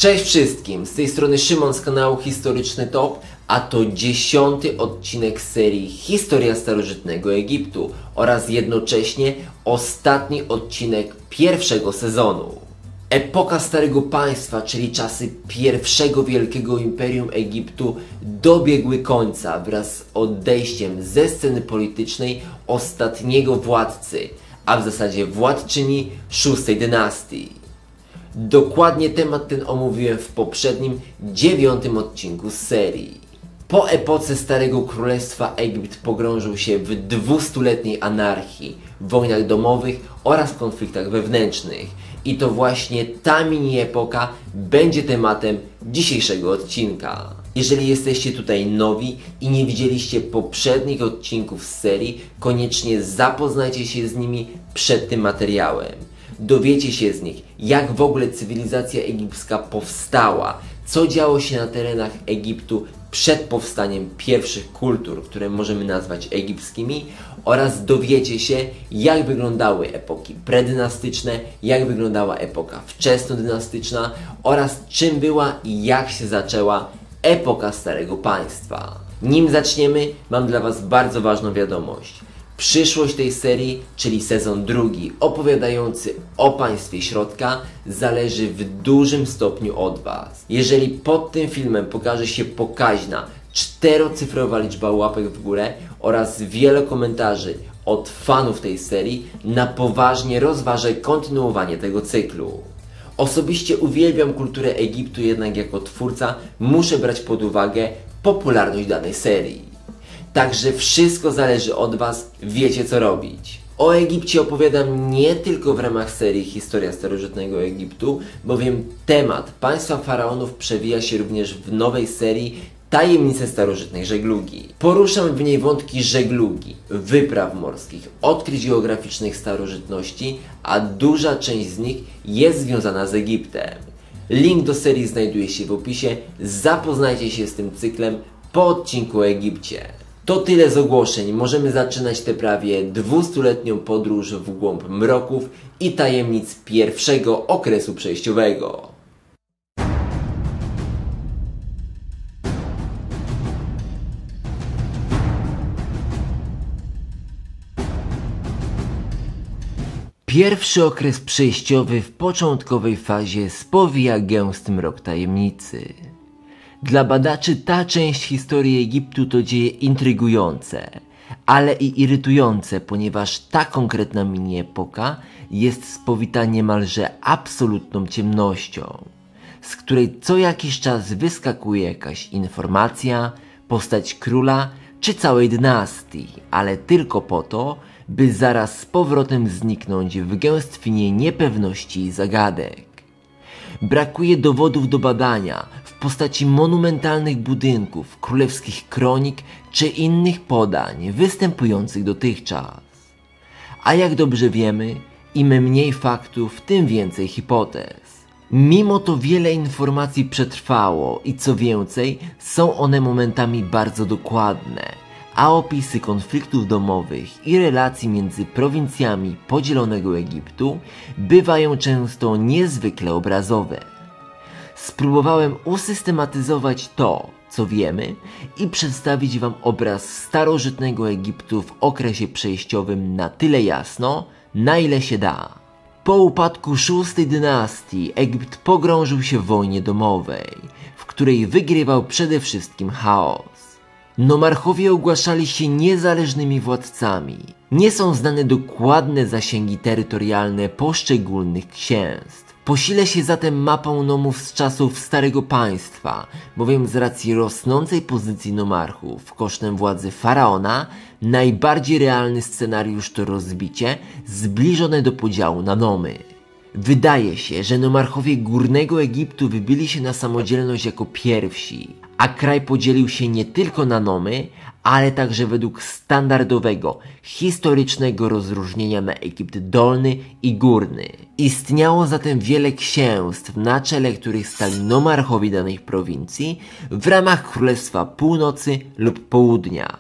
Cześć wszystkim, z tej strony Szymon z kanału Historyczny Top, a to 10. odcinek serii Historia starożytnego Egiptu oraz jednocześnie ostatni odcinek pierwszego sezonu. Epoka Starego Państwa, czyli czasy pierwszego wielkiego imperium Egiptu, dobiegły końca wraz z odejściem ze sceny politycznej ostatniego władcy, a w zasadzie władczyni szóstej dynastii. Dokładnie temat ten omówiłem w poprzednim 9. odcinku z serii. Po epoce Starego Królestwa Egipt pogrążył się w 200-letniej anarchii, wojnach domowych oraz konfliktach wewnętrznych. I to właśnie ta mini epoka będzie tematem dzisiejszego odcinka. Jeżeli jesteście tutaj nowi i nie widzieliście poprzednich odcinków z serii, koniecznie zapoznajcie się z nimi przed tym materiałem. Dowiecie się z nich, jak w ogóle cywilizacja egipska powstała, co działo się na terenach Egiptu przed powstaniem pierwszych kultur, które możemy nazwać egipskimi, oraz dowiecie się, jak wyglądały epoki predynastyczne, jak wyglądała epoka wczesnodynastyczna oraz czym była i jak się zaczęła epoka Starego Państwa. Nim zaczniemy, mam dla Was bardzo ważną wiadomość. Przyszłość tej serii, czyli sezon drugi, opowiadający o Państwie Środka, zależy w dużym stopniu od Was. Jeżeli pod tym filmem pokaże się pokaźna, 4-cyfrowa liczba łapek w górę oraz wiele komentarzy od fanów tej serii, na poważnie rozważę kontynuowanie tego cyklu. Osobiście uwielbiam kulturę Egiptu, jednak jako twórca muszę brać pod uwagę popularność danej serii. Także wszystko zależy od Was, wiecie co robić. O Egipcie opowiadam nie tylko w ramach serii Historia starożytnego Egiptu, bowiem temat państwa faraonów przewija się również w nowej serii Tajemnice starożytnej żeglugi. Poruszam w niej wątki żeglugi, wypraw morskich, odkryć geograficznych starożytności, a duża część z nich jest związana z Egiptem. Link do serii znajduje się w opisie, zapoznajcie się z tym cyklem po odcinku o Egipcie. To tyle z ogłoszeń, możemy zaczynać tę prawie 200-letnią podróż w głąb mroków i tajemnic pierwszego okresu przejściowego. Pierwszy okres przejściowy w początkowej fazie spowija gęsty mrok tajemnicy. Dla badaczy ta część historii Egiptu to dzieje intrygujące, ale i irytujące, ponieważ ta konkretna mini-epoka jest spowita niemalże absolutną ciemnością, z której co jakiś czas wyskakuje jakaś informacja, postać króla czy całej dynastii, ale tylko po to, by zaraz z powrotem zniknąć w gęstwinie niepewności i zagadek. Brakuje dowodów do badania w postaci monumentalnych budynków, królewskich kronik czy innych podań występujących dotychczas. A jak dobrze wiemy, im mniej faktów, tym więcej hipotez. Mimo to wiele informacji przetrwało i co więcej, są one momentami bardzo dokładne, a opisy konfliktów domowych i relacji między prowincjami podzielonego Egiptu bywają często niezwykle obrazowe. Spróbowałem usystematyzować to, co wiemy i przedstawić Wam obraz starożytnego Egiptu w okresie przejściowym na tyle jasno, na ile się da. Po upadku szóstej dynastii Egipt pogrążył się w wojnie domowej, w której wygrywał przede wszystkim chaos. Nomarchowie ogłaszali się niezależnymi władcami. Nie są znane dokładne zasięgi terytorialne poszczególnych księstw. Posilę się zatem mapą nomów z czasów Starego Państwa, bowiem z racji rosnącej pozycji nomarchów kosztem władzy faraona, najbardziej realny scenariusz to rozbicie zbliżone do podziału na nomy. Wydaje się, że nomarchowie Górnego Egiptu wybili się na samodzielność jako pierwsi, a kraj podzielił się nie tylko na nomy, ale także według standardowego, historycznego rozróżnienia na Egipt Dolny i Górny. Istniało zatem wiele księstw, na czele których stali nomarchowie danej prowincji w ramach Królestwa Północy lub Południa.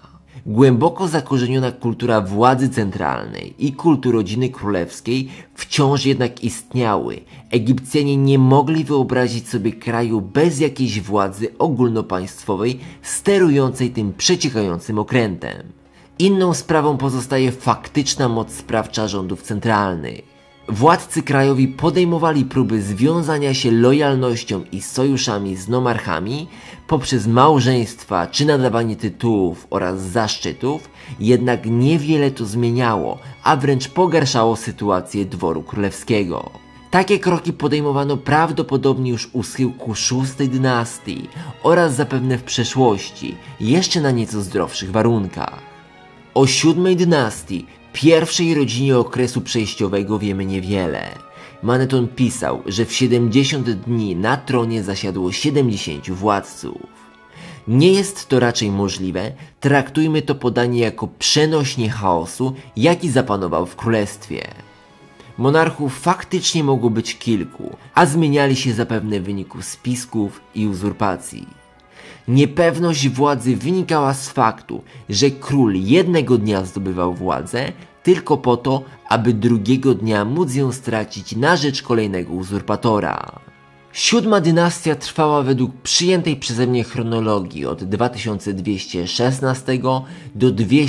Głęboko zakorzeniona kultura władzy centralnej i kultu rodziny królewskiej wciąż jednak istniały. Egipcjanie nie mogli wyobrazić sobie kraju bez jakiejś władzy ogólnopaństwowej sterującej tym przeciekającym okrętem. Inną sprawą pozostaje faktyczna moc sprawcza rządów centralnych. Władcy krajowi podejmowali próby związania się lojalnością i sojuszami z nomarchami poprzez małżeństwa czy nadawanie tytułów oraz zaszczytów, jednak niewiele to zmieniało, a wręcz pogarszało sytuację dworu królewskiego. Takie kroki podejmowano prawdopodobnie już u schyłku VI dynastii oraz zapewne w przeszłości, jeszcze na nieco zdrowszych warunkach. O VII dynastii, pierwszej rodzinie okresu przejściowego, wiemy niewiele. Maneton pisał, że w 70 dni na tronie zasiadło 70 władców. Nie jest to raczej możliwe, traktujmy to podanie jako przenośnie chaosu, jaki zapanował w królestwie. Monarchów faktycznie mogło być kilku, a zmieniali się zapewne w wyniku spisków i uzurpacji. Niepewność władzy wynikała z faktu, że król jednego dnia zdobywał władzę tylko po to, aby drugiego dnia móc ją stracić na rzecz kolejnego uzurpatora. VII dynastia trwała według przyjętej przeze mnie chronologii od 2216 do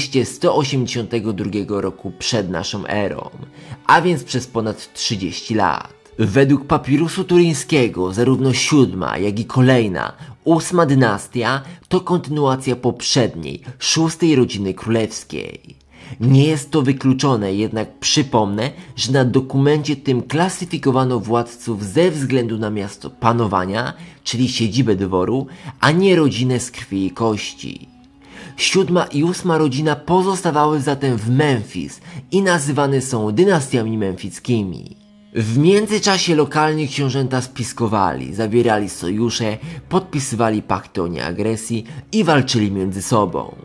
2182 roku przed naszą erą, a więc przez ponad 30 lat. Według papirusu turyńskiego zarówno VII, jak i kolejna, VIII dynastia to kontynuacja poprzedniej, VI rodziny królewskiej. Nie jest to wykluczone, jednak przypomnę, że na dokumencie tym klasyfikowano władców ze względu na miasto panowania, czyli siedzibę dworu, a nie rodzinę z krwi i kości. VII i VIII rodzina pozostawały zatem w Memfis i nazywane są dynastiami memfickimi. W międzyczasie lokalni książęta spiskowali, zawierali sojusze, podpisywali pakty o nieagresji i walczyli między sobą.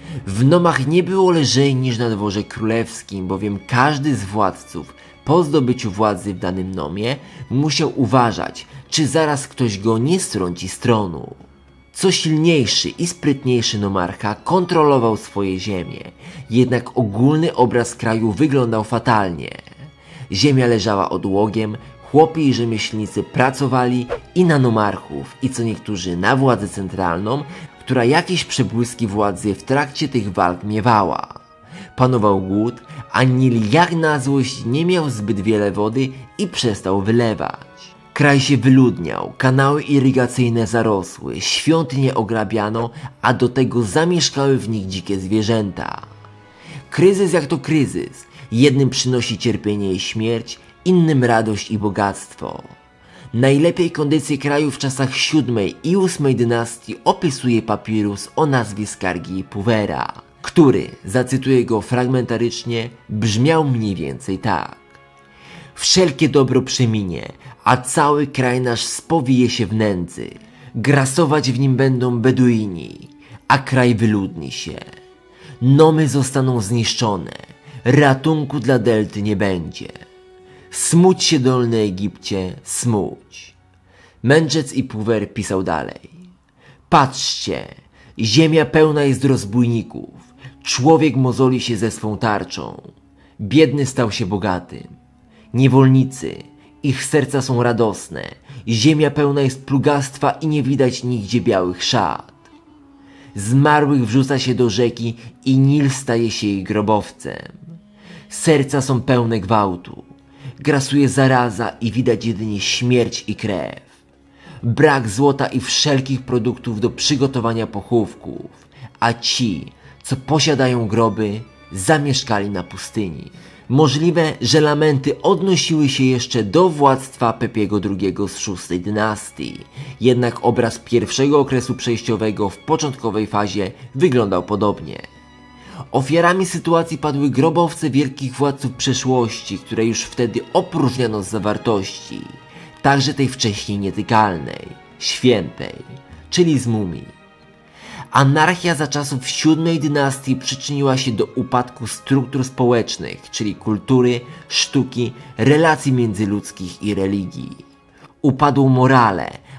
W nomach nie było lżej niż na dworze królewskim, bowiem każdy z władców po zdobyciu władzy w danym nomie musiał uważać, czy zaraz ktoś go nie strąci z tronu. Co silniejszy i sprytniejszy nomarcha kontrolował swoje ziemie, jednak ogólny obraz kraju wyglądał fatalnie. Ziemia leżała odłogiem, chłopi i rzemieślnicy pracowali i na nomarchów, i co niektórzy na władzę centralną, która jakieś przebłyski władzy w trakcie tych walk miewała. Panował głód, a Nil jak na złość nie miał zbyt wiele wody i przestał wylewać. Kraj się wyludniał, kanały irygacyjne zarosły, świątynie ograbiano, a do tego zamieszkały w nich dzikie zwierzęta. Kryzys jak to kryzys, jednym przynosi cierpienie i śmierć, innym radość i bogactwo. Najlepiej kondycję kraju w czasach VII i VIII dynastii opisuje papirus o nazwie Skargi Puvera, który, zacytuję go fragmentarycznie, brzmiał mniej więcej tak. Wszelkie dobro przeminie, a cały kraj nasz spowije się w nędzy. Grasować w nim będą Beduini, a kraj wyludni się. Nomy zostaną zniszczone, ratunku dla delty nie będzie. Smuć się, Dolny Egipcie, smuć. Mędrzec i Puwer pisał dalej. Patrzcie, ziemia pełna jest rozbójników, człowiek mozoli się ze swą tarczą. Biedny stał się bogatym. Niewolnicy, ich serca są radosne, ziemia pełna jest plugastwa i nie widać nigdzie białych szat. Zmarłych wrzuca się do rzeki i Nil staje się ich grobowcem. Serca są pełne gwałtu. Grasuje zaraza i widać jedynie śmierć i krew. Brak złota i wszelkich produktów do przygotowania pochówków, a ci, co posiadają groby, zamieszkali na pustyni. Możliwe, że lamenty odnosiły się jeszcze do władztwa Pepiego II z VI dynastii, jednak obraz pierwszego okresu przejściowego w początkowej fazie wyglądał podobnie. Ofiarami sytuacji padły grobowce wielkich władców przeszłości, które już wtedy opróżniano z zawartości, także tej wcześniej nietykalnej, świętej, czyli z mumii. Anarchia za czasów VII dynastii przyczyniła się do upadku struktur społecznych, czyli kultury, sztuki, relacji międzyludzkich i religii. Upadło morale,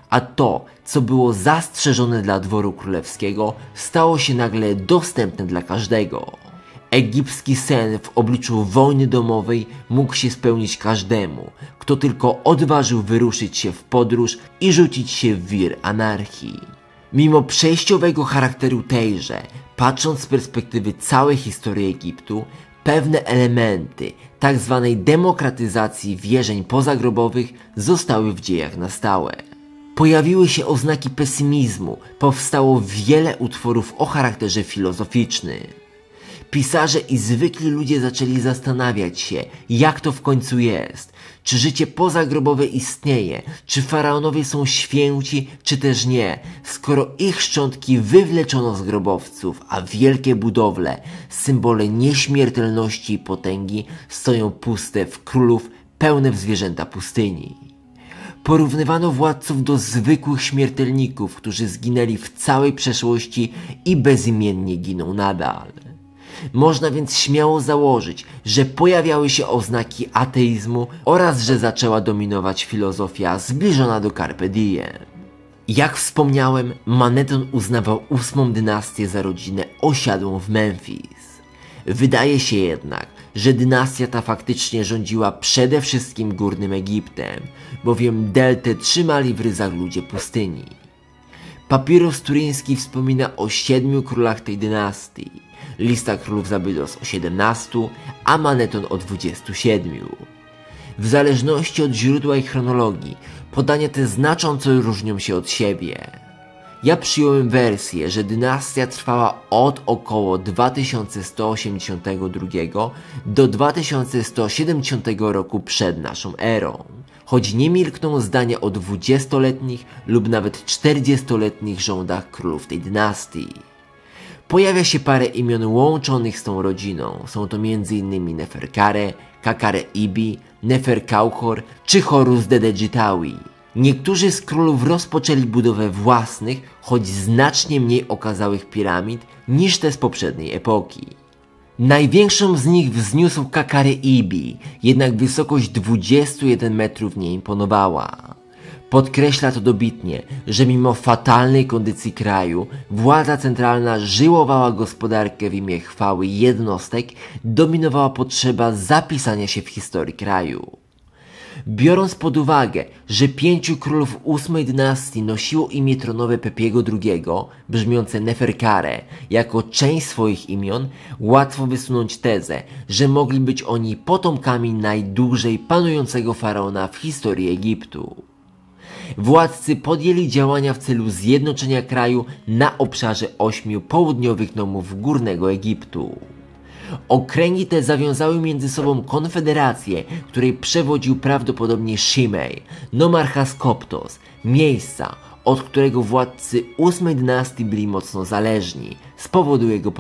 a to, co było zastrzeżone dla dworu królewskiego, stało się nagle dostępne dla każdego. Egipski sen w obliczu wojny domowej mógł się spełnić każdemu, kto tylko odważył wyruszyć się w podróż i rzucić się w wir anarchii. Mimo przejściowego charakteru tejże, patrząc z perspektywy całej historii Egiptu, pewne elementy tzw. demokratyzacji wierzeń pozagrobowych zostały w dziejach na stałe. Pojawiły się oznaki pesymizmu, powstało wiele utworów o charakterze filozoficznym. Pisarze i zwykli ludzie zaczęli zastanawiać się, jak to w końcu jest. Czy życie pozagrobowe istnieje? Czy faraonowie są święci, czy też nie? Skoro ich szczątki wywleczono z grobowców, a wielkie budowle, symbole nieśmiertelności i potęgi, stoją puste w królów, pełne w zwierzęta pustyni. Porównywano władców do zwykłych śmiertelników, którzy zginęli w całej przeszłości i bezimiennie giną nadal. Można więc śmiało założyć, że pojawiały się oznaki ateizmu oraz że zaczęła dominować filozofia zbliżona do Carpe Diem. Jak wspomniałem, Maneton uznawał 8. dynastię za rodzinę osiadłą w Memphis. Wydaje się jednak, że dynastia ta faktycznie rządziła przede wszystkim Górnym Egiptem, bowiem deltę trzymali w ryzach ludzie pustyni. Papirus turyński wspomina o 7 królach tej dynastii. Lista królów Zabylos o 17, a Maneton o 27. W zależności od źródła i chronologii, podania te znacząco różnią się od siebie. Ja przyjąłem wersję, że dynastia trwała od około 2182 do 2170 roku przed naszą erą. Choć nie milkną zdania o 20-letnich lub nawet 40-letnich rządach królów tej dynastii. Pojawia się parę imion łączonych z tą rodziną. Są to m.in. Neferkare, Kakare Ibi, Neferkauhor czy Horus Dedejitawi. Niektórzy z królów rozpoczęli budowę własnych, choć znacznie mniej okazałych piramid niż te z poprzedniej epoki. Największą z nich wzniósł Kakare Ibi, jednak wysokość 21 metrów nie imponowała. Podkreśla to dobitnie, że mimo fatalnej kondycji kraju, władza centralna żyłowała gospodarkę w imię chwały jednostek, dominowała potrzeba zapisania się w historii kraju. Biorąc pod uwagę, że 5 królów 8 dynastii nosiło imię tronowe Pepiego II, brzmiące Neferkare, jako część swoich imion, łatwo wysunąć tezę, że mogli być oni potomkami najdłużej panującego faraona w historii Egiptu. Władcy podjęli działania w celu zjednoczenia kraju na obszarze 8 południowych nomów Górnego Egiptu. Okręgi te zawiązały między sobą konfederację, której przewodził prawdopodobnie Shimei, nomarcha Skoptos, miejsca, od którego władcy 8 dynastii byli mocno zależni z powodu jego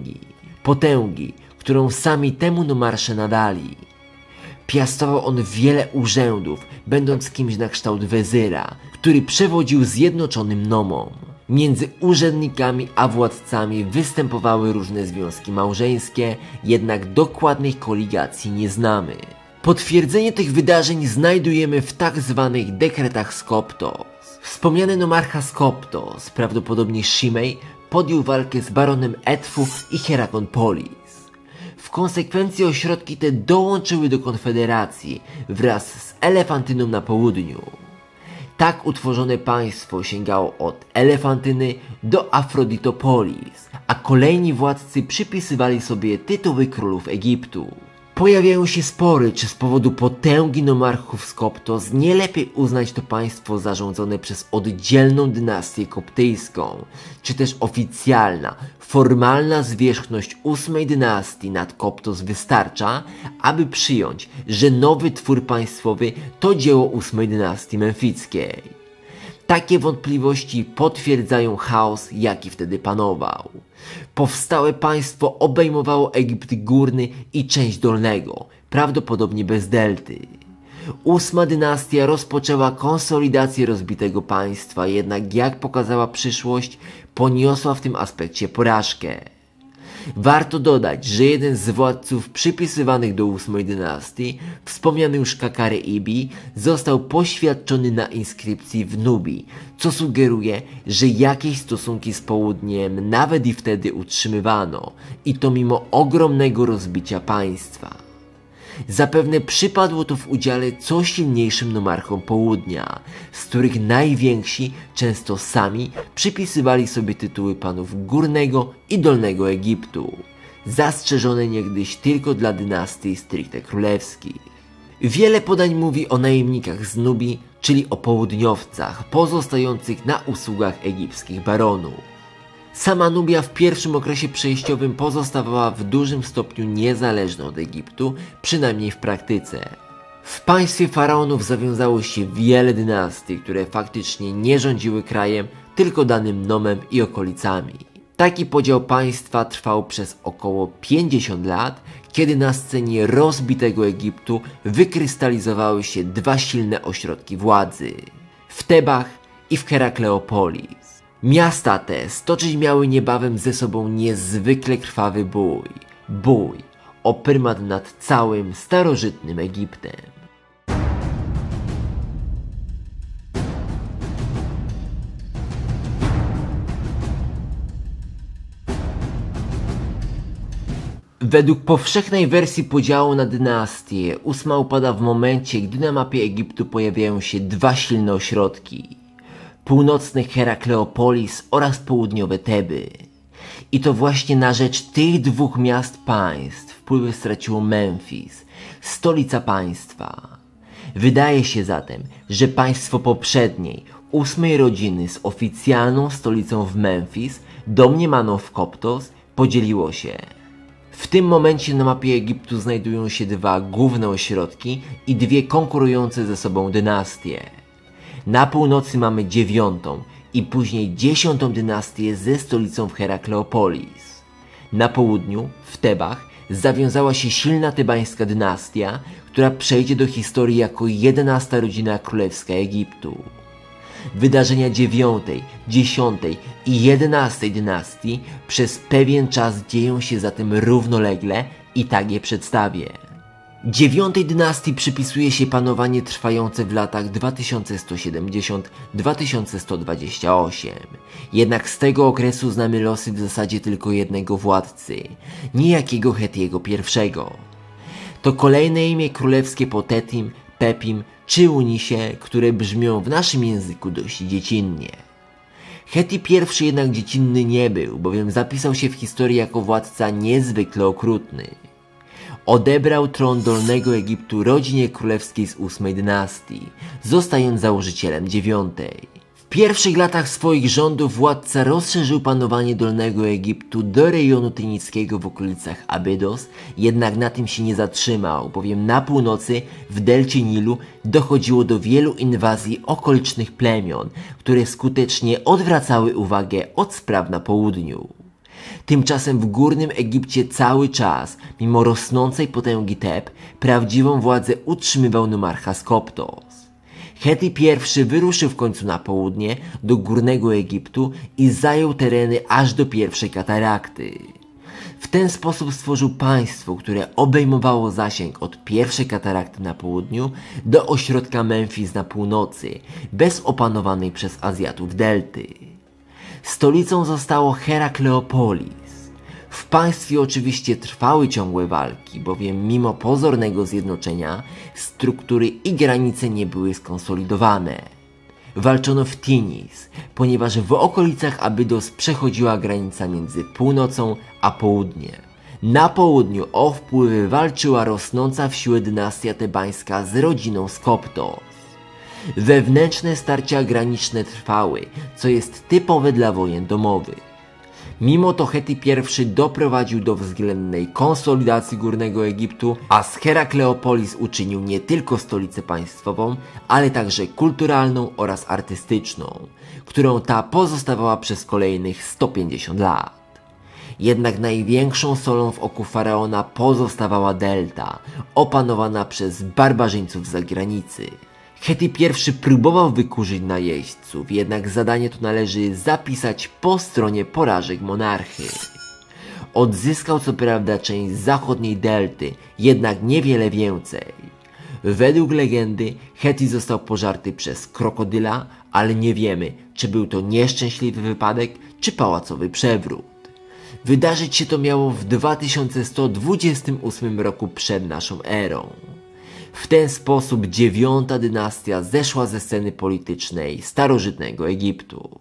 potęgi, którą sami temu nomarsze nadali. Piastował on wiele urzędów, będąc kimś na kształt wezyra, który przewodził zjednoczonym nomom. Między urzędnikami a władcami występowały różne związki małżeńskie, jednak dokładnej koligacji nie znamy. Potwierdzenie tych wydarzeń znajdujemy w tak zwanych dekretach Skoptos. Wspomniany nomarcha Skoptos, prawdopodobnie Shimei, podjął walkę z baronem Edfu i Hierakonpolis. W konsekwencji ośrodki te dołączyły do konfederacji wraz z Elefantyną na południu. Tak utworzone państwo sięgało od Elefantyny do Afroditopolis, a kolejni władcy przypisywali sobie tytuły królów Egiptu. Pojawiają się spory, czy z powodu potęgi nomarchów Skoptos nie lepiej uznać to państwo zarządzone przez oddzielną dynastię koptyjską, czy też oficjalna, formalna zwierzchność 8 dynastii nad Koptos wystarcza, aby przyjąć, że nowy twór państwowy to dzieło 8 dynastii memfickiej. Takie wątpliwości potwierdzają chaos, jaki wtedy panował. Powstałe państwo obejmowało Egipt Górny i część Dolnego, prawdopodobnie bez delty. 8 dynastia rozpoczęła konsolidację rozbitego państwa, jednak jak pokazała przyszłość, poniosła w tym aspekcie porażkę. Warto dodać, że jeden z władców przypisywanych do ósmej dynastii, wspomniany już Kakare Ibi, został poświadczony na inskrypcji w Nubii, co sugeruje, że jakieś stosunki z południem nawet i wtedy utrzymywano, i to mimo ogromnego rozbicia państwa. Zapewne przypadło to w udziale co silniejszym nomarchom południa, z których najwięksi często sami przypisywali sobie tytuły panów Górnego i Dolnego Egiptu, zastrzeżone niegdyś tylko dla dynastii stricte królewskich. Wiele podań mówi o najemnikach z Nubii, czyli o południowcach pozostających na usługach egipskich baronów. Sama Nubia w pierwszym okresie przejściowym pozostawała w dużym stopniu niezależna od Egiptu, przynajmniej w praktyce. W państwie faraonów zawiązało się wiele dynastii, które faktycznie nie rządziły krajem, tylko danym nomem i okolicami. Taki podział państwa trwał przez około 50 lat, kiedy na scenie rozbitego Egiptu wykrystalizowały się dwa silne ośrodki władzy – w Tebach i w Herakleopolis. Miasta te stoczyć miały niebawem ze sobą niezwykle krwawy bój o prymat nad całym starożytnym Egiptem. Według powszechnej wersji podziału na dynastie, ósma upada w momencie, gdy na mapie Egiptu pojawiają się dwa silne ośrodki: północny Herakleopolis oraz południowe Teby. I to właśnie na rzecz tych dwóch miast państw wpływy straciło Memfis, stolica państwa. Wydaje się zatem, że państwo poprzedniej, ósmej rodziny z oficjalną stolicą w Memfis, domniemaną w Koptos, podzieliło się. W tym momencie na mapie Egiptu znajdują się dwa główne ośrodki i dwie konkurujące ze sobą dynastie. Na północy mamy 9. i później 10. dynastię ze stolicą w Herakleopolis. Na południu, w Tebach, zawiązała się silna tebańska dynastia, która przejdzie do historii jako 11. rodzina królewska Egiptu. Wydarzenia 9., 10. i 11. dynastii przez pewien czas dzieją się zatem równolegle i tak je przedstawię. 9. dynastii przypisuje się panowanie trwające w latach 2170-2128. Jednak z tego okresu znamy losy w zasadzie tylko jednego władcy, niejakiego Hetiego I. To kolejne imię królewskie po Tetim, Pepim czy Unisie, które brzmią w naszym języku dość dziecinnie. Heti I jednak dziecinny nie był, bowiem zapisał się w historii jako władca niezwykle okrutny. Odebrał tron Dolnego Egiptu rodzinie królewskiej z 8. dynastii, zostając założycielem 9. W pierwszych latach swoich rządów władca rozszerzył panowanie Dolnego Egiptu do rejonu tynickiego w okolicach Abydos, jednak na tym się nie zatrzymał, bowiem na północy, w delcie Nilu, dochodziło do wielu inwazji okolicznych plemion, które skutecznie odwracały uwagę od spraw na południu. Tymczasem w Górnym Egipcie cały czas, mimo rosnącej potęgi Teb, prawdziwą władzę utrzymywał nomarcha z Koptos. Heti I wyruszył w końcu na południe, do Górnego Egiptu i zajął tereny aż do pierwszej katarakty. W ten sposób stworzył państwo, które obejmowało zasięg od pierwszej katarakty na południu do ośrodka Memfis na północy, bez opanowanej przez Azjatów delty. Stolicą zostało Herakleopolis. W państwie oczywiście trwały ciągłe walki, bowiem mimo pozornego zjednoczenia struktury i granice nie były skonsolidowane. Walczono w Tinis, ponieważ w okolicach Abydos przechodziła granica między północą a południem. Na południu o wpływy walczyła rosnąca w siłę dynastia tebańska z rodziną z Koptos. Wewnętrzne starcia graniczne trwały, co jest typowe dla wojen domowych. Mimo to Heti I doprowadził do względnej konsolidacji Górnego Egiptu, a z Herakleopolis uczynił nie tylko stolicę państwową, ale także kulturalną oraz artystyczną, którą ta pozostawała przez kolejnych 150 lat. Jednak największą solą w oku faraona pozostawała delta, opanowana przez barbarzyńców z zagranicy. Heti I próbował wykurzyć najeźdźców, jednak zadanie to należy zapisać po stronie porażek monarchy. Odzyskał co prawda część zachodniej delty, jednak niewiele więcej. Według legendy Heti został pożarty przez krokodyla, ale nie wiemy, czy był to nieszczęśliwy wypadek, czy pałacowy przewrót. Wydarzyć się to miało w 2128 roku przed naszą erą. W ten sposób dziewiąta dynastia zeszła ze sceny politycznej starożytnego Egiptu.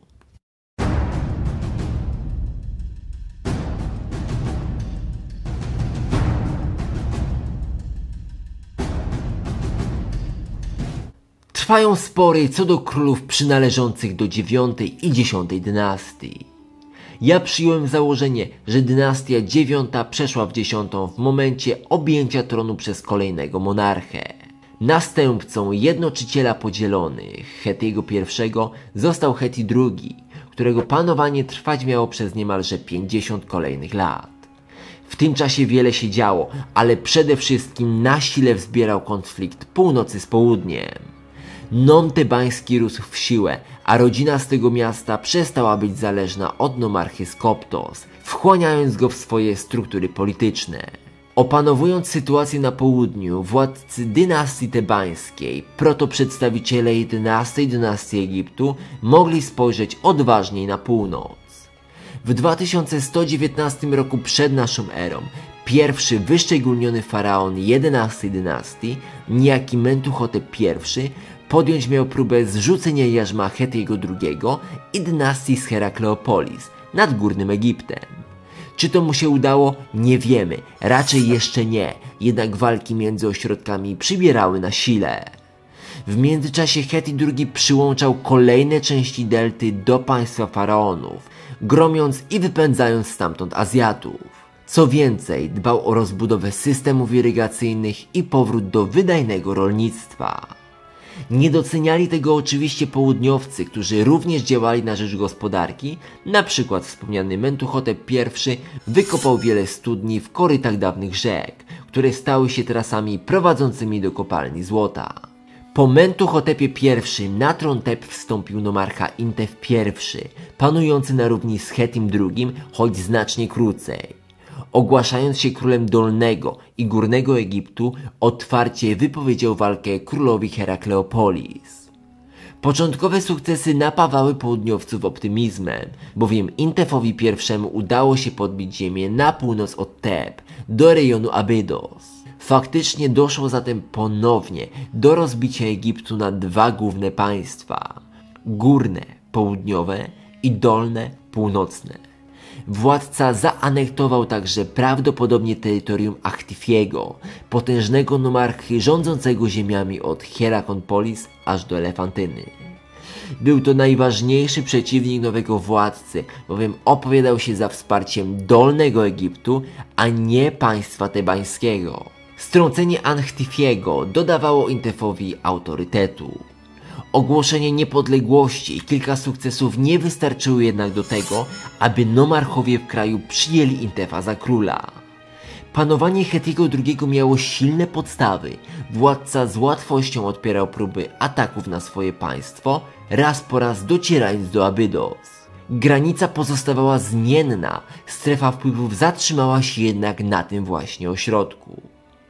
Trwają spory co do królów przynależących do dziewiątej i dziesiątej dynastii. Ja przyjąłem założenie, że dynastia dziewiąta przeszła w dziesiątą w momencie objęcia tronu przez kolejnego monarchę. Następcą jednoczyciela podzielonych, Hetiego I, został Heti II, którego panowanie trwać miało przez niemalże 50 kolejnych lat. W tym czasie wiele się działo, ale przede wszystkim na sile wzbierał konflikt północy z południem. Non tebański rósł w siłę, a rodzina z tego miasta przestała być zależna od nomarchy Skoptos, wchłaniając go w swoje struktury polityczne. Opanowując sytuację na południu, władcy dynastii tebańskiej, protoprzedstawiciele 11 dynastii Egiptu, mogli spojrzeć odważniej na północ. W 2119 roku przed naszą erą pierwszy wyszczególniony faraon 11 dynastii, niejaki Mentuhotep I, podjąć miał próbę zrzucenia jarzma Hetiego II i dynastii z Herakleopolis nad Górnym Egiptem. Czy to mu się udało? Nie wiemy, raczej jeszcze nie, jednak walki między ośrodkami przybierały na sile. W międzyczasie Heti II przyłączał kolejne części delty do państwa faraonów, gromiąc i wypędzając stamtąd Azjatów. Co więcej, dbał o rozbudowę systemów irygacyjnych i powrót do wydajnego rolnictwa. Nie doceniali tego oczywiście południowcy, którzy również działali na rzecz gospodarki, na przykład wspomniany Mentuhotep I wykopał wiele studni w korytach dawnych rzek, które stały się trasami prowadzącymi do kopalni złota. Po Mentuhotepie I na tron Teb wstąpił nomarcha Intef I, panujący na równi z Hetim II, choć znacznie krócej. Ogłaszając się królem Dolnego i Górnego Egiptu, otwarcie wypowiedział walkę królowi Herakleopolis. Początkowe sukcesy napawały południowców optymizmem, bowiem Intefowi I udało się podbić ziemię na północ od Teb, do rejonu Abydos. Faktycznie doszło zatem ponownie do rozbicia Egiptu na dwa główne państwa: górne, południowe i dolne, północne. Władca zaanektował także prawdopodobnie terytorium Achtifiego, potężnego nomarchy rządzącego ziemiami od Hierakonpolis aż do Elefantyny. Był to najważniejszy przeciwnik nowego władcy, bowiem opowiadał się za wsparciem Dolnego Egiptu, a nie państwa tebańskiego. Strącenie Achtifiego dodawało Intefowi autorytetu. Ogłoszenie niepodległości i kilka sukcesów nie wystarczyły jednak do tego, aby nomarchowie w kraju przyjęli Intefa za króla. Panowanie Hetiego II miało silne podstawy. Władca z łatwością odpierał próby ataków na swoje państwo, raz po raz docierając do Abydos. Granica pozostawała zmienna, strefa wpływów zatrzymała się jednak na tym właśnie ośrodku.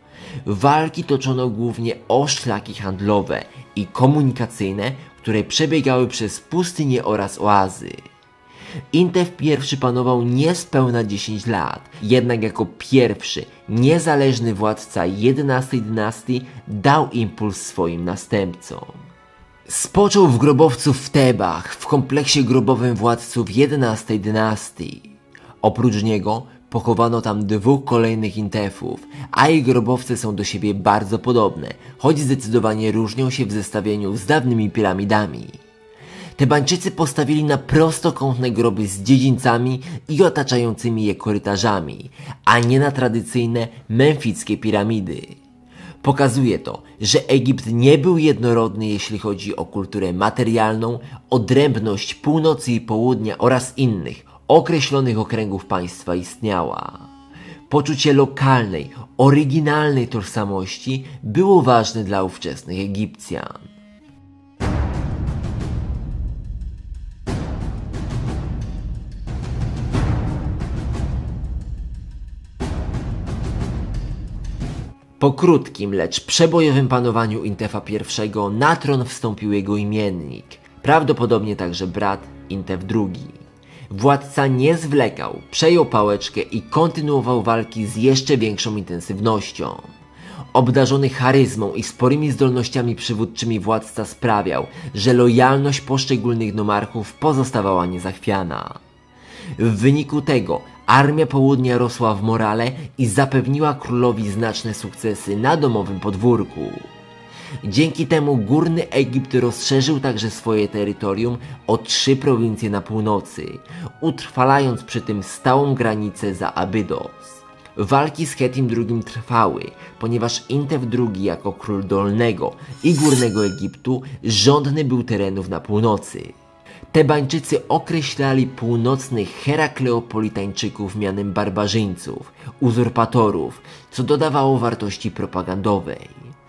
Walki toczono głównie o szlaki handlowe i komunikacyjne, które przebiegały przez pustynie oraz oazy. Intef I panował niespełna 10 lat, jednak jako pierwszy niezależny władca 11 dynastii dał impuls swoim następcom. Spoczął w grobowcu w Tebach, w kompleksie grobowym władców 11 dynastii. Oprócz niego pochowano tam dwóch kolejnych Intefów, a ich grobowce są do siebie bardzo podobne, choć zdecydowanie różnią się w zestawieniu z dawnymi piramidami. Tebańczycy postawili na prostokątne groby z dziedzińcami i otaczającymi je korytarzami, a nie na tradycyjne memfickie piramidy. Pokazuje to, że Egipt nie był jednorodny, jeśli chodzi o kulturę materialną, odrębność północy i południa oraz innych, określonych okręgów państwa istniała. Poczucie lokalnej, oryginalnej tożsamości było ważne dla ówczesnych Egipcjan. Po krótkim, lecz przebojowym panowaniu Intefa I na tron wstąpił jego imiennik, prawdopodobnie także brat Intef II. Władca nie zwlekał, przejął pałeczkę i kontynuował walki z jeszcze większą intensywnością. Obdarzony charyzmą i sporymi zdolnościami przywódczymi władca sprawiał, że lojalność poszczególnych nomarchów pozostawała niezachwiana. W wyniku tego Armia Południa rosła w morale i zapewniła królowi znaczne sukcesy na domowym podwórku. Dzięki temu Górny Egipt rozszerzył także swoje terytorium o 3 prowincje na północy, utrwalając przy tym stałą granicę za Abydos. Walki z Chetim II trwały, ponieważ Intef II jako król Dolnego i Górnego Egiptu żądny był terenów na północy. Tebańczycy określali północnych Herakleopolitańczyków mianem barbarzyńców, uzurpatorów, co dodawało wartości propagandowej.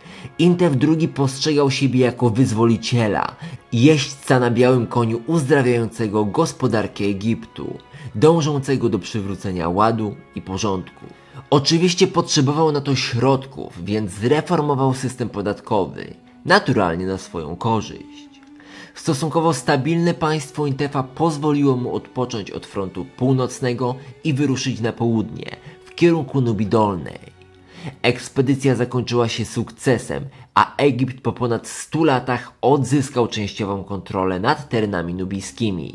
Intef II postrzegał siebie jako wyzwoliciela, jeźdźca na białym koniu uzdrawiającego gospodarkę Egiptu, dążącego do przywrócenia ładu i porządku. Oczywiście potrzebował na to środków, więc zreformował system podatkowy, naturalnie na swoją korzyść. Stosunkowo stabilne państwo Intefa pozwoliło mu odpocząć od frontu północnego i wyruszyć na południe, w kierunku Nubii Dolnej. Ekspedycja zakończyła się sukcesem, a Egipt po ponad 100 latach odzyskał częściową kontrolę nad terenami nubijskimi.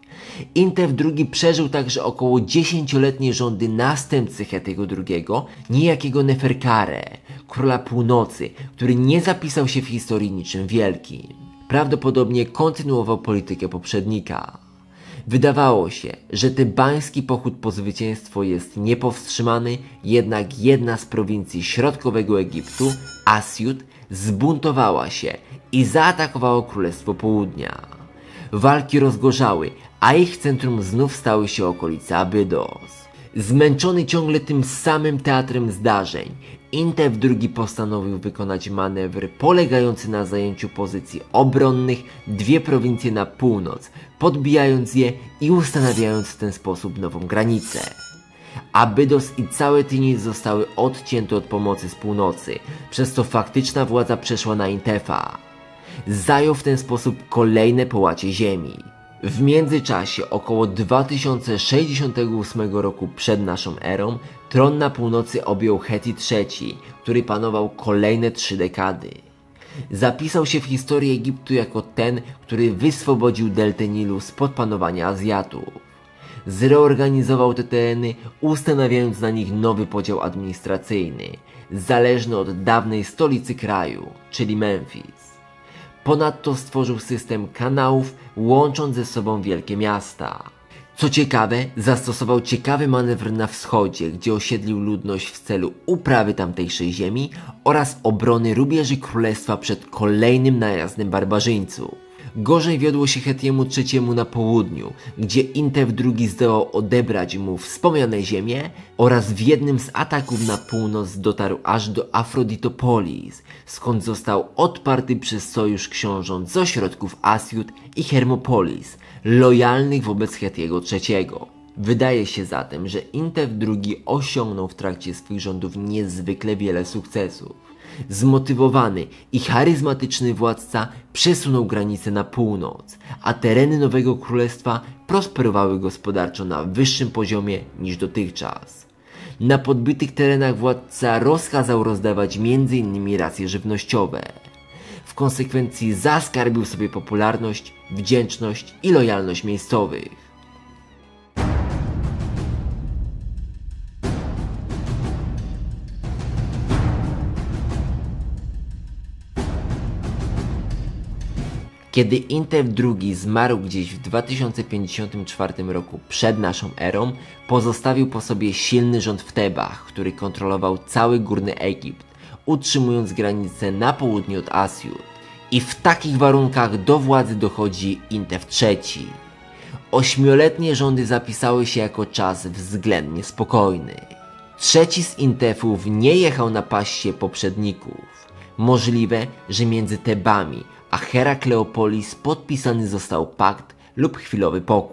Intef II przeżył także około 10-letnie rządy następcy Chetiego II, niejakiego Neferkare, króla północy, który nie zapisał się w historii niczym wielkim. Prawdopodobnie kontynuował politykę poprzednika. Wydawało się, że tebański pochód po zwycięstwo jest niepowstrzymany, jednak jedna z prowincji środkowego Egiptu, Asjut, zbuntowała się i zaatakowało Królestwo Południa. Walki rozgorzały, a ich centrum znów stały się okolice Abydos. Zmęczony ciągle tym samym teatrem zdarzeń, Intef II postanowił wykonać manewr polegający na zajęciu pozycji obronnych 2 prowincje na północ, podbijając je i ustanawiając w ten sposób nową granicę. Abydos i całe Tinis zostały odcięte od pomocy z północy, przez co faktyczna władza przeszła na Intefa. Zajął w ten sposób kolejne połacie ziemi. W międzyczasie, około 2068 roku przed naszą erą, tron na północy objął Cheti III, który panował kolejne 3 dekady. Zapisał się w historii Egiptu jako ten, który wyswobodził deltę Nilu spod panowania Azjatów. Zreorganizował te tereny, ustanawiając na nich nowy podział administracyjny, zależny od dawnej stolicy kraju, czyli Memfis. Ponadto stworzył system kanałów, łącząc ze sobą wielkie miasta. Co ciekawe, zastosował ciekawy manewr na wschodzie, gdzie osiedlił ludność w celu uprawy tamtejszej ziemi oraz obrony rubieży królestwa przed kolejnym najazdem barbarzyńców. Gorzej wiodło się Chetiemu III na południu, gdzie Intef II zdołał odebrać mu wspomniane ziemie oraz w jednym z ataków na północ dotarł aż do Afroditopolis, skąd został odparty przez sojusz książąt z ośrodków Asjut i Hermopolis, lojalnych wobec Chetiego III. Wydaje się zatem, że Intef II osiągnął w trakcie swych rządów niezwykle wiele sukcesów. Zmotywowany i charyzmatyczny władca przesunął granice na północ, a tereny nowego królestwa prosperowały gospodarczo na wyższym poziomie niż dotychczas. Na podbytych terenach władca rozkazał rozdawać m.in. racje żywnościowe. W konsekwencji zaskarbił sobie popularność, wdzięczność i lojalność miejscowych. Kiedy Intef II zmarł gdzieś w 2054 roku przed naszą erą, pozostawił po sobie silny rząd w Tebach, który kontrolował cały Górny Egipt, utrzymując granice na południe od Asjut. I w takich warunkach do władzy dochodzi Intef III. 8-letnie rządy zapisały się jako czas względnie spokojny. Trzeci z Intefów nie jechał napaść się poprzedników. Możliwe, że między Tebami a Herakleopolis podpisany został pakt lub chwilowy pokój.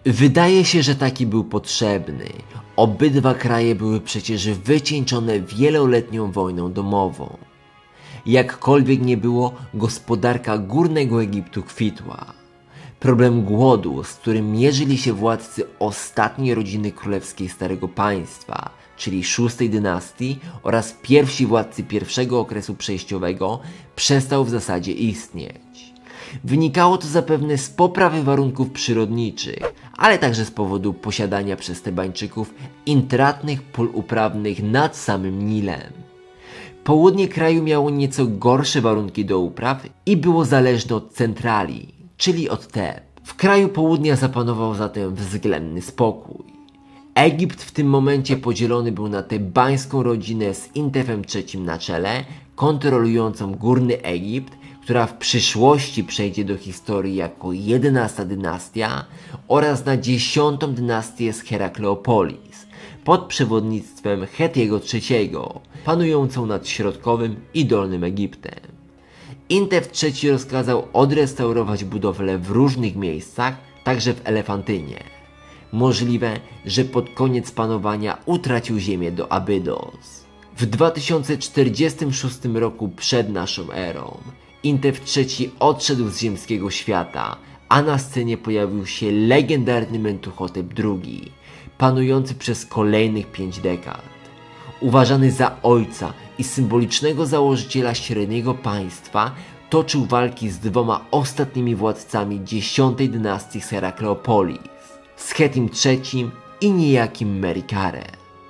Wydaje się, że taki był potrzebny. Obydwa kraje były przecież wycieńczone wieloletnią wojną domową. Jakkolwiek nie było, gospodarka Górnego Egiptu kwitła. Problem głodu, z którym mierzyli się władcy ostatniej rodziny królewskiej Starego Państwa, czyli szóstej dynastii oraz pierwsi władcy pierwszego okresu przejściowego, przestał w zasadzie istnieć. Wynikało to zapewne z poprawy warunków przyrodniczych, ale także z powodu posiadania przez Tebańczyków intratnych pól uprawnych nad samym Nilem. Południe kraju miało nieco gorsze warunki do upraw i było zależne od centrali, czyli od Teb. W kraju południa zapanował zatem względny spokój. Egipt w tym momencie podzielony był na tebańską rodzinę z Intefem III na czele, kontrolującą Górny Egipt, która w przyszłości przejdzie do historii jako 11 dynastia, oraz na 10 dynastię z Herakleopolis, pod przewodnictwem Chetiego III, panującą nad Środkowym i Dolnym Egiptem. Intef III rozkazał odrestaurować budowle w różnych miejscach, także w Elefantynie. Możliwe, że pod koniec panowania utracił ziemię do Abydos. W 2046 roku przed naszą erą Intef III odszedł z ziemskiego świata, a na scenie pojawił się legendarny Mentuhotep II, panujący przez kolejnych 5 dekad. Uważany za ojca i symbolicznego założyciela średniego państwa, toczył walki z dwoma ostatnimi władcami 10 dynastii z Herakleopolis, z Chetim III i niejakim Merikare.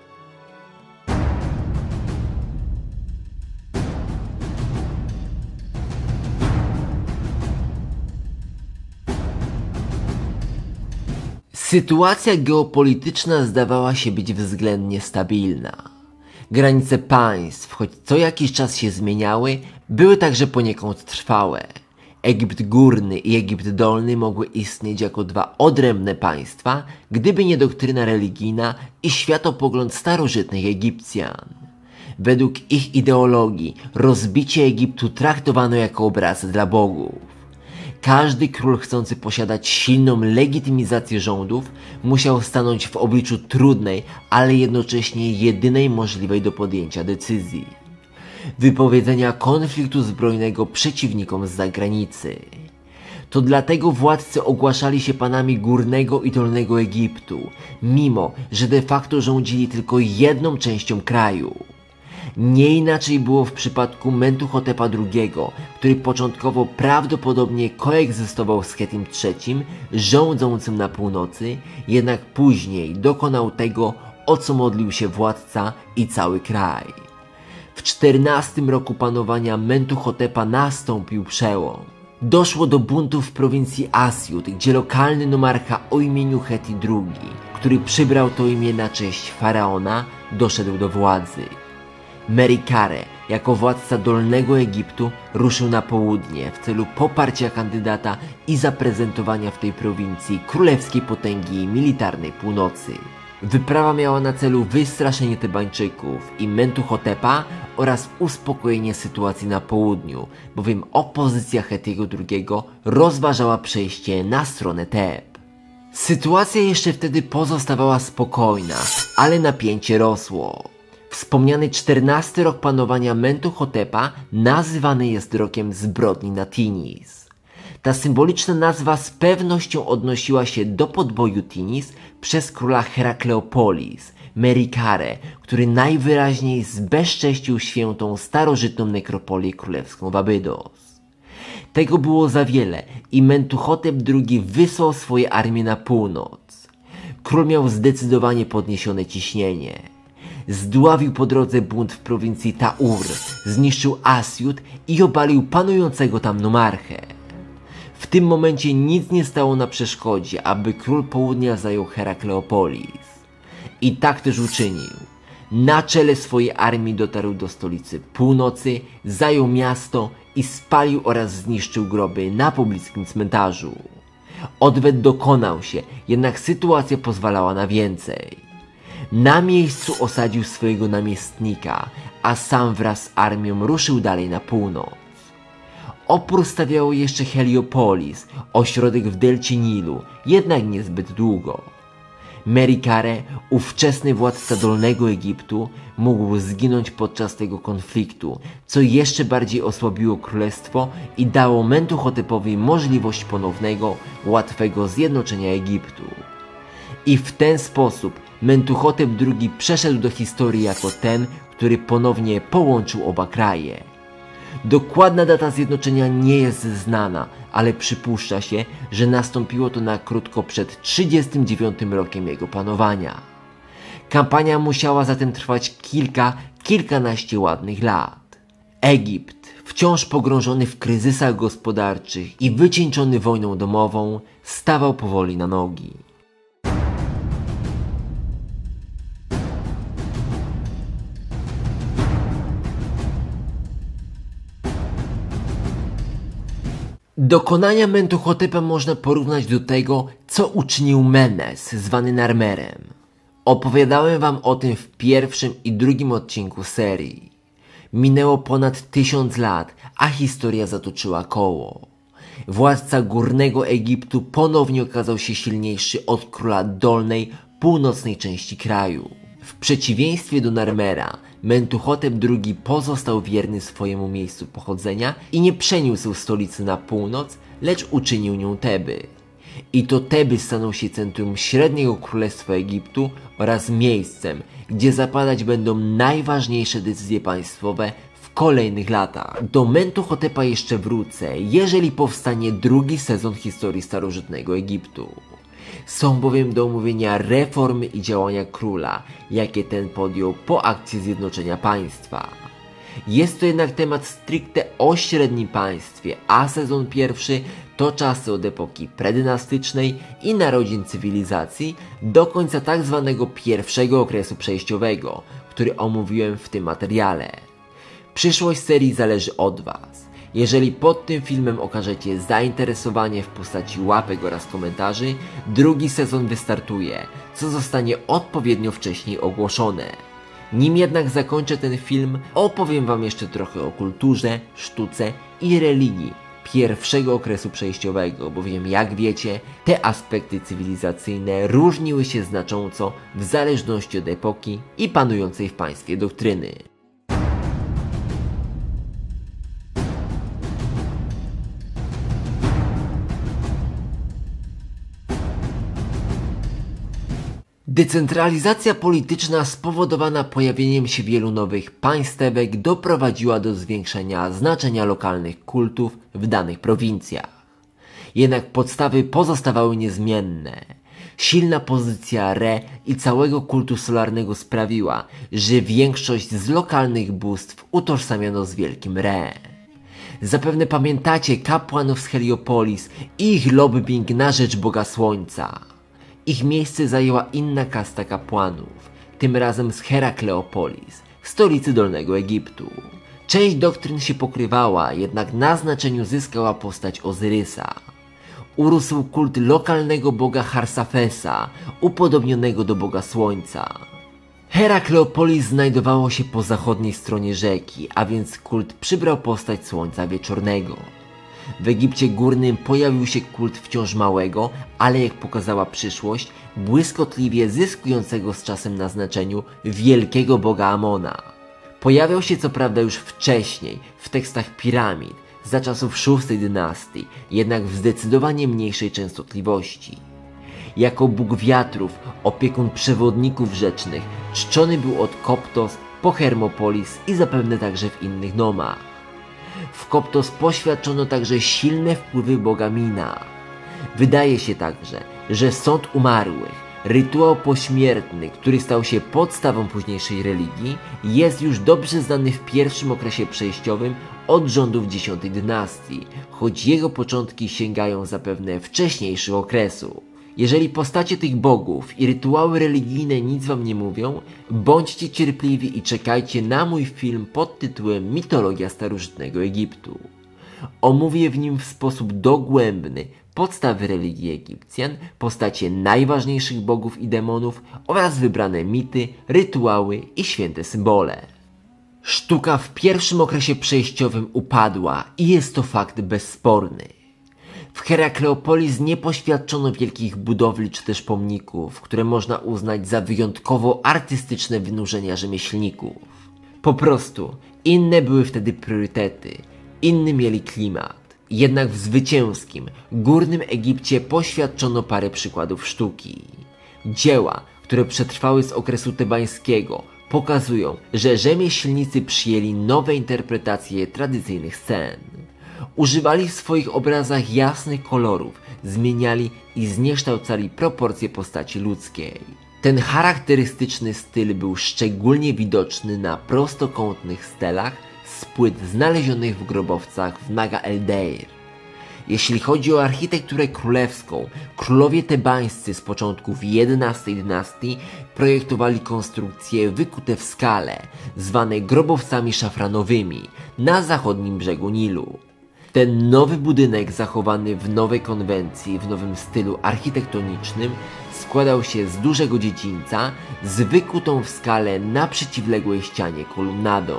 Sytuacja geopolityczna zdawała się być względnie stabilna. Granice państw, choć co jakiś czas się zmieniały, były także poniekąd trwałe. Egipt Górny i Egipt Dolny mogły istnieć jako dwa odrębne państwa, gdyby nie doktryna religijna i światopogląd starożytnych Egipcjan. Według ich ideologii rozbicie Egiptu traktowano jako obraz dla bogów. Każdy król chcący posiadać silną legitymizację rządów musiał stanąć w obliczu trudnej, ale jednocześnie jedynej możliwej do podjęcia decyzji: wypowiedzenia konfliktu zbrojnego przeciwnikom z zagranicy. To dlatego władcy ogłaszali się panami Górnego i Dolnego Egiptu, mimo że de facto rządzili tylko jedną częścią kraju. Nie inaczej było w przypadku Mentuhotepa II, który początkowo prawdopodobnie koegzystował z Chetim III, rządzącym na północy, jednak później dokonał tego, o co modlił się władca i cały kraj. W 14 roku panowania Mentuhotepa nastąpił przełom. Doszło do buntów w prowincji Asjut, gdzie lokalny nomarcha o imieniu Cheti II, który przybrał to imię na cześć faraona, doszedł do władzy. Merikare, jako władca Dolnego Egiptu, ruszył na południe w celu poparcia kandydata i zaprezentowania w tej prowincji królewskiej potęgi militarnej północy. Wyprawa miała na celu wystraszenie Tebańczyków i Mentuhotepa oraz uspokojenie sytuacji na południu, bowiem opozycja Chetiego II rozważała przejście na stronę Teb. Sytuacja jeszcze wtedy pozostawała spokojna, ale napięcie rosło. Wspomniany 14 rok panowania Mentuhotepa nazywany jest rokiem zbrodni na Tinis. Ta symboliczna nazwa z pewnością odnosiła się do podboju Tinis przez króla Herakleopolis, Merikare, który najwyraźniej zbezcześcił świętą starożytną nekropolię królewską w Abydos. Tego było za wiele i Mentuhotep II wysłał swoje armie na północ. Król miał zdecydowanie podniesione ciśnienie. Zdławił po drodze bunt w prowincji Taur, zniszczył Asjut i obalił panującego tam nomarchę. W tym momencie nic nie stało na przeszkodzie, aby król południa zajął Herakleopolis. I tak też uczynił. Na czele swojej armii dotarł do stolicy północy, zajął miasto i spalił oraz zniszczył groby na pobliskim cmentarzu. Odwet dokonał się, jednak sytuacja pozwalała na więcej. Na miejscu osadził swojego namiestnika, a sam wraz z armią ruszył dalej na północ. Opór stawiało jeszcze Heliopolis, ośrodek w delcie Nilu, jednak niezbyt długo. Merikare, ówczesny władca Dolnego Egiptu, mógł zginąć podczas tego konfliktu, co jeszcze bardziej osłabiło królestwo i dało Mentuhotepowi możliwość ponownego, łatwego zjednoczenia Egiptu. I w ten sposób Mentuhotep II przeszedł do historii jako ten, który ponownie połączył oba kraje. Dokładna data zjednoczenia nie jest znana, ale przypuszcza się, że nastąpiło to na krótko przed 39 rokiem jego panowania. Kampania musiała zatem trwać kilkanaście ładnych lat. Egipt, wciąż pogrążony w kryzysach gospodarczych i wycieńczony wojną domową, stawał powoli na nogi. Dokonania Mentuhotepa można porównać do tego, co uczynił Menes, zwany Narmerem. Opowiadałem wam o tym w pierwszym i drugim odcinku serii. Minęło ponad 1000 lat, a historia zatoczyła koło. Władca Górnego Egiptu ponownie okazał się silniejszy od króla dolnej, północnej części kraju. W przeciwieństwie do Narmera, Mentuhotep II pozostał wierny swojemu miejscu pochodzenia i nie przeniósł stolicy na północ, lecz uczynił nią Teby. I to Teby staną się centrum średniego królestwa Egiptu oraz miejscem, gdzie zapadać będą najważniejsze decyzje państwowe w kolejnych latach. Do Mentuhotepa jeszcze wrócę, jeżeli powstanie drugi sezon historii starożytnego Egiptu. Są bowiem do omówienia reformy i działania króla, jakie ten podjął po akcji zjednoczenia państwa. Jest to jednak temat stricte o średnim państwie, a sezon pierwszy to czasy od epoki predynastycznej i narodzin cywilizacji do końca tak zwanego pierwszego okresu przejściowego, który omówiłem w tym materiale. Przyszłość serii zależy od Was. Jeżeli pod tym filmem okażecie zainteresowanie w postaci łapek oraz komentarzy, drugi sezon wystartuje, co zostanie odpowiednio wcześniej ogłoszone. Nim jednak zakończę ten film, opowiem wam jeszcze trochę o kulturze, sztuce i religii pierwszego okresu przejściowego, bowiem jak wiecie, te aspekty cywilizacyjne różniły się znacząco w zależności od epoki i panującej w państwie doktryny. Decentralizacja polityczna spowodowana pojawieniem się wielu nowych państewek doprowadziła do zwiększenia znaczenia lokalnych kultów w danych prowincjach. Jednak podstawy pozostawały niezmienne. Silna pozycja Re i całego kultu solarnego sprawiła, że większość z lokalnych bóstw utożsamiano z wielkim Re. Zapewne pamiętacie kapłanów z Heliopolis i ich lobbying na rzecz Boga Słońca. Ich miejsce zajęła inna kasta kapłanów, tym razem z Herakleopolis, stolicy Dolnego Egiptu. Część doktryn się pokrywała, jednak na znaczeniu zyskała postać Ozyrysa. Urósł kult lokalnego boga Harsafesa, upodobnionego do Boga Słońca. Herakleopolis znajdowało się po zachodniej stronie rzeki, a więc kult przybrał postać Słońca Wieczornego. W Egipcie Górnym pojawił się kult wciąż małego, ale jak pokazała przyszłość, błyskotliwie zyskującego z czasem na znaczeniu wielkiego boga Amona. Pojawiał się co prawda już wcześniej, w tekstach piramid, za czasów VI dynastii, jednak w zdecydowanie mniejszej częstotliwości. Jako bóg wiatrów, opiekun przewodników rzecznych, czczony był od Koptos po Hermopolis i zapewne także w innych nomach. W Koptos poświadczono także silne wpływy boga Mina. Wydaje się także, że sąd umarłych, rytuał pośmiertny, który stał się podstawą późniejszej religii, jest już dobrze znany w pierwszym okresie przejściowym od rządów X dynastii, choć jego początki sięgają zapewne wcześniejszych okresów. Jeżeli postacie tych bogów i rytuały religijne nic wam nie mówią, bądźcie cierpliwi i czekajcie na mój film pod tytułem Mitologia starożytnego Egiptu. Omówię w nim w sposób dogłębny podstawy religii Egipcjan, postacie najważniejszych bogów i demonów oraz wybrane mity, rytuały i święte symbole. Sztuka w pierwszym okresie przejściowym upadła i jest to fakt bezsporny. W Herakleopolis nie poświadczono wielkich budowli czy też pomników, które można uznać za wyjątkowo artystyczne wynurzenia rzemieślników. Po prostu inne były wtedy priorytety, inny mieli klimat. Jednak w zwycięskim, górnym Egipcie poświadczono parę przykładów sztuki. Dzieła, które przetrwały z okresu tebańskiego, pokazują, że rzemieślnicy przyjęli nowe interpretacje tradycyjnych scen. Używali w swoich obrazach jasnych kolorów, zmieniali i zniekształcali proporcje postaci ludzkiej. Ten charakterystyczny styl był szczególnie widoczny na prostokątnych stelach z płyt znalezionych w grobowcach w Naga el-Deir. Jeśli chodzi o architekturę królewską, królowie tebańscy z początków XI dynastii projektowali konstrukcje wykute w skale, zwane grobowcami szafranowymi, na zachodnim brzegu Nilu. Ten nowy budynek zachowany w nowej konwencji, w nowym stylu architektonicznym składał się z dużego dziedzińca z wykutą w skale na przeciwległej ścianie kolumnadą.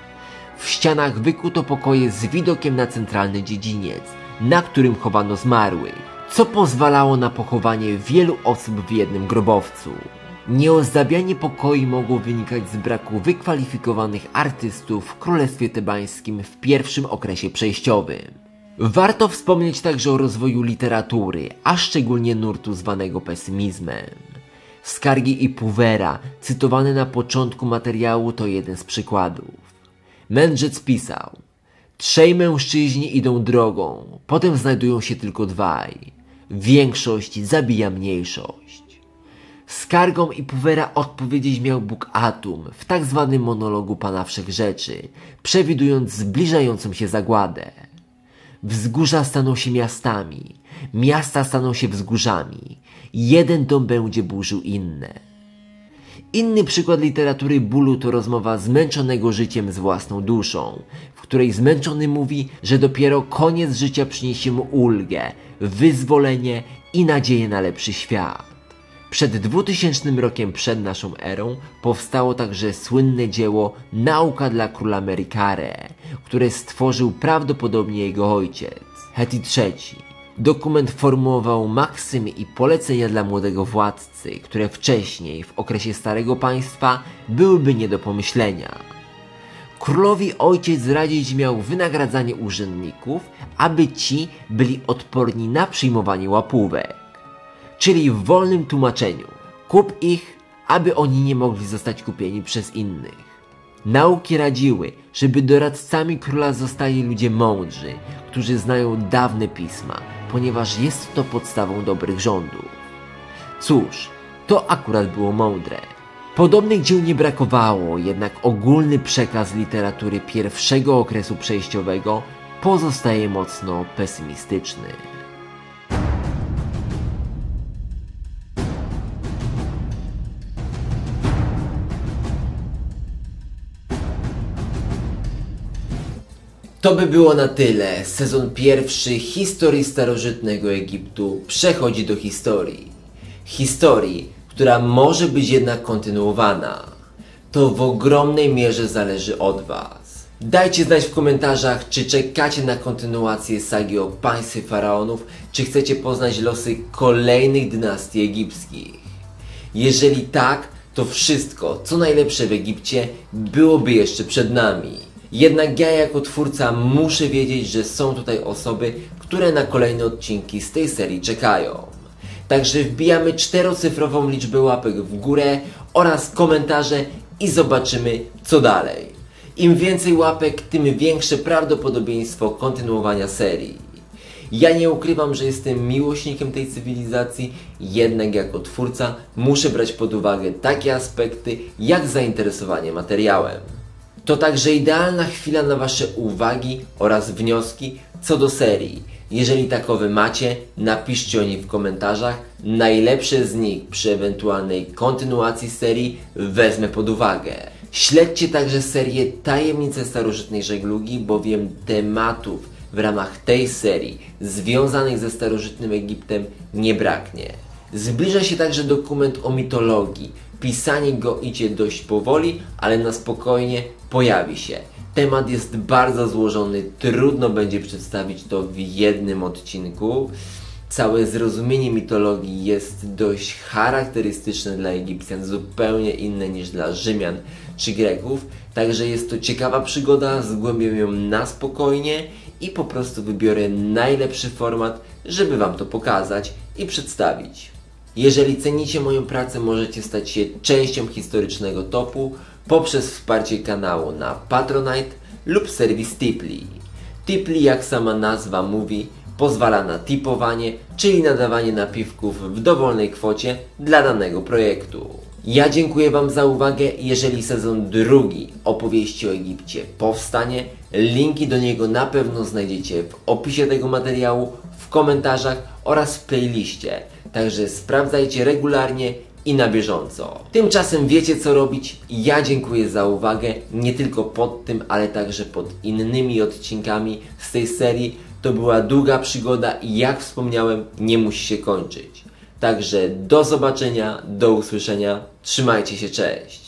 W ścianach wykuto pokoje z widokiem na centralny dziedziniec, na którym chowano zmarłych, co pozwalało na pochowanie wielu osób w jednym grobowcu. Nieozdabianie pokoi mogło wynikać z braku wykwalifikowanych artystów w Królestwie Tebańskim w pierwszym okresie przejściowym. Warto wspomnieć także o rozwoju literatury, a szczególnie nurtu zwanego pesymizmem. Skargi i Puwera, cytowane na początku materiału, to jeden z przykładów. Mędrzec pisał: trzej mężczyźni idą drogą, potem znajdują się tylko dwaj. Większość zabija mniejszość. Skargom i Puwera odpowiedzieć miał Bóg Atum w tak zwanym monologu Pana Wszechrzeczy, przewidując zbliżającą się zagładę. Wzgórza staną się miastami, miasta staną się wzgórzami, jeden dom będzie burzył inne. Inny przykład literatury bólu to rozmowa zmęczonego życiem z własną duszą, w której zmęczony mówi, że dopiero koniec życia przyniesie mu ulgę, wyzwolenie i nadzieję na lepszy świat. Przed 2000 rokiem przed naszą erą powstało także słynne dzieło Nauka dla króla Merikare, które stworzył prawdopodobnie jego ojciec, Heti III. Dokument formułował maksymy i polecenia dla młodego władcy, które wcześniej, w okresie Starego Państwa, byłyby nie do pomyślenia. Królowi ojciec radzić miał wynagradzanie urzędników, aby ci byli odporni na przyjmowanie łapówek. Czyli w wolnym tłumaczeniu, kup ich, aby oni nie mogli zostać kupieni przez innych. Nauki radziły, żeby doradcami króla zostali ludzie mądrzy, którzy znają dawne pisma, ponieważ jest to podstawą dobrych rządów. Cóż, to akurat było mądre. Podobnych dzieł nie brakowało, jednak ogólny przekaz literatury pierwszego okresu przejściowego pozostaje mocno pesymistyczny. To by było na tyle. Sezon pierwszy historii starożytnego Egiptu przechodzi do historii. Historii, która może być jednak kontynuowana. To w ogromnej mierze zależy od Was. Dajcie znać w komentarzach, czy czekacie na kontynuację sagi o państwie faraonów, czy chcecie poznać losy kolejnych dynastii egipskich. Jeżeli tak, to wszystko, co najlepsze w Egipcie, byłoby jeszcze przed nami. Jednak ja jako twórca muszę wiedzieć, że są tutaj osoby, które na kolejne odcinki z tej serii czekają. Także wbijamy 4-cyfrową liczbę łapek w górę oraz komentarze i zobaczymy, co dalej. Im więcej łapek, tym większe prawdopodobieństwo kontynuowania serii. Ja nie ukrywam, że jestem miłośnikiem tej cywilizacji, jednak jako twórca muszę brać pod uwagę takie aspekty jak zainteresowanie materiałem. To także idealna chwila na Wasze uwagi oraz wnioski co do serii. Jeżeli takowe macie, napiszcie o nich w komentarzach. Najlepsze z nich przy ewentualnej kontynuacji serii wezmę pod uwagę. Śledźcie także serię Tajemnice starożytnej żeglugi, bowiem tematów w ramach tej serii związanych ze starożytnym Egiptem nie braknie. Zbliża się także dokument o mitologii, pisanie go idzie dość powoli, ale na spokojnie pojawi się. Temat jest bardzo złożony, trudno będzie przedstawić to w jednym odcinku. Całe zrozumienie mitologii jest dość charakterystyczne dla Egipcjan, zupełnie inne niż dla Rzymian czy Greków. Także jest to ciekawa przygoda, zgłębię ją na spokojnie i po prostu wybiorę najlepszy format, żeby Wam to pokazać i przedstawić. Jeżeli cenicie moją pracę, możecie stać się częścią historycznego topu poprzez wsparcie kanału na Patronite lub serwis Tipli. Tipli, jak sama nazwa mówi, pozwala na tipowanie, czyli nadawanie napiwków w dowolnej kwocie dla danego projektu. Ja dziękuję Wam za uwagę. Jeżeli sezon drugi opowieści o Egipcie powstanie, linki do niego na pewno znajdziecie w opisie tego materiału, w komentarzach oraz w playliście. Także sprawdzajcie regularnie i na bieżąco. Tymczasem wiecie co robić. Ja dziękuję za uwagę, nie tylko pod tym, ale także pod innymi odcinkami z tej serii. To była długa przygoda i jak wspomniałem, nie musi się kończyć. Także do zobaczenia, do usłyszenia, trzymajcie się, cześć!